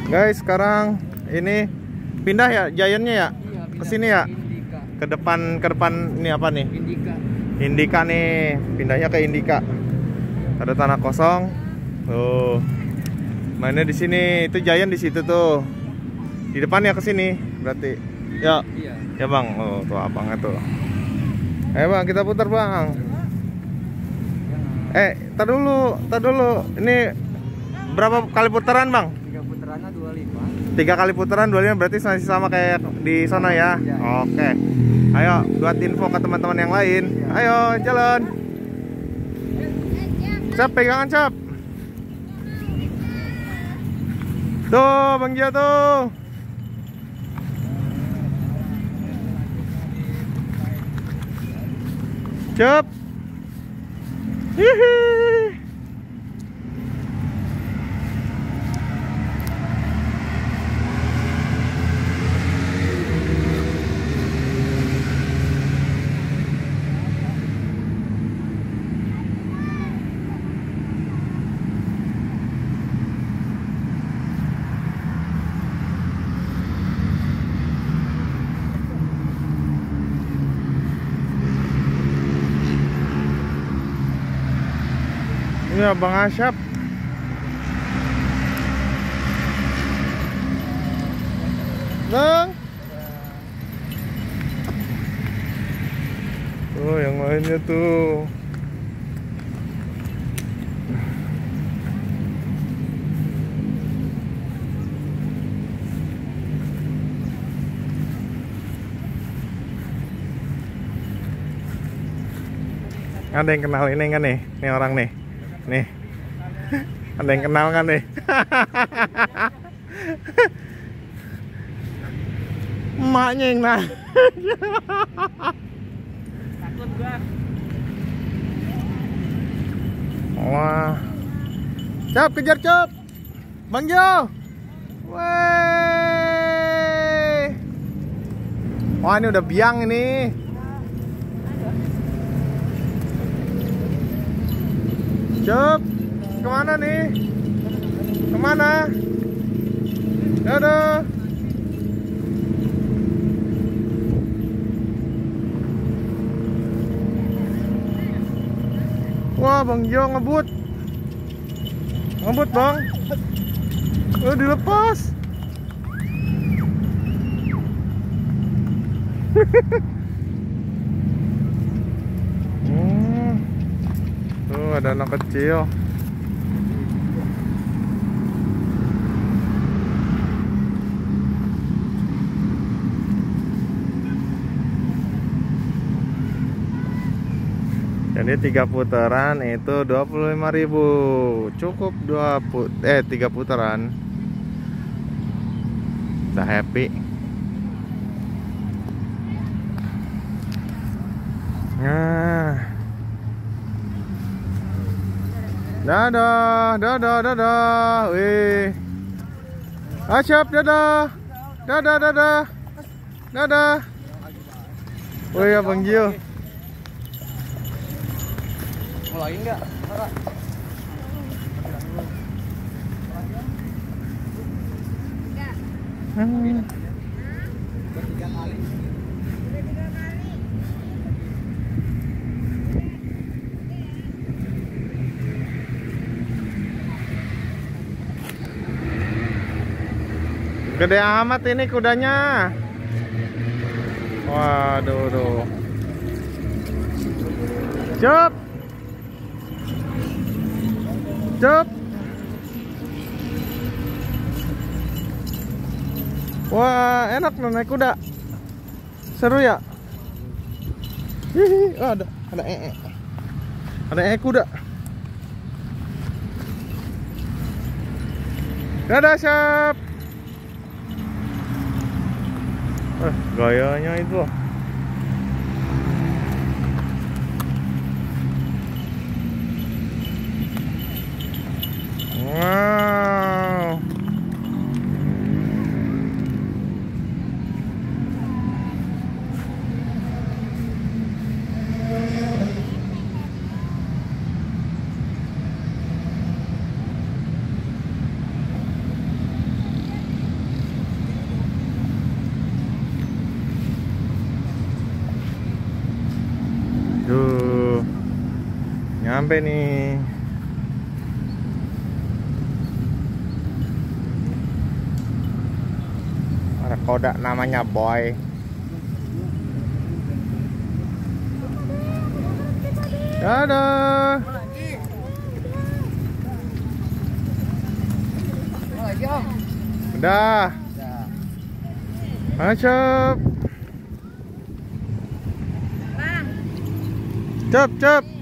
Guys, sekarang ini pindah ya Giant-nya ya? Iya, Ke sini ya? Indika. Ke depan ini apa nih? Indika. Indika nih, pindahnya ke Indika. Ada tanah kosong. Tuh. Mainnya di sini, itu Giant di situ tuh. Di depannya ke sini, berarti. Ya. Iya. Ya, Bang. Oh, tuh abangnya tuh. Ayo, Bang, kita putar, Bang. Tar dulu. Ini berapa kali putaran, Bang? 3 putarannya 25. 3 kali putaran 25, berarti masih sama kayak di sana ya? Iya. Oke. Ayo, buat info ke teman-teman yang lain. Ayo, jalan. Cap, pegangan, Cap. Tuh, Bang Gia tuh. Cap. Hihi. Ini Abang Asyap. Bang. Tuh yang lainnya tuh. Ada yang kenal ini kan nih? Nih orang nih. Nih. Ada yang kenal kan nih? Emaknya yang nah. Takut gua. Wah. Cap, kejar Cap. Bang Jo. Wey. Wah, ini udah biang ini. Cap, kemana nih? Kemana? Dadah. Wah, Bang Jo ngebut. Ngebut, Bang. Dilepas. Tuh ada anak kecil. Jadi 3 putaran itu 25.000. Cukup 3 putaran. Udah happy. Nah. Dadah. Wih. Asyap, dadah. Dadah. Wih, Abang Gio. Mulai enggak? Gede amat ini kudanya. Waduh, tuh. Cep. Wah, enak naik kuda. Seru ya? Hihi, oh, ada kuda. Dadah, Syap. Gayanya itu. Wow. Nyampe nih. Ada kode namanya Boy. Dadah. Lagi om. Udah. Masuk. Cep cep.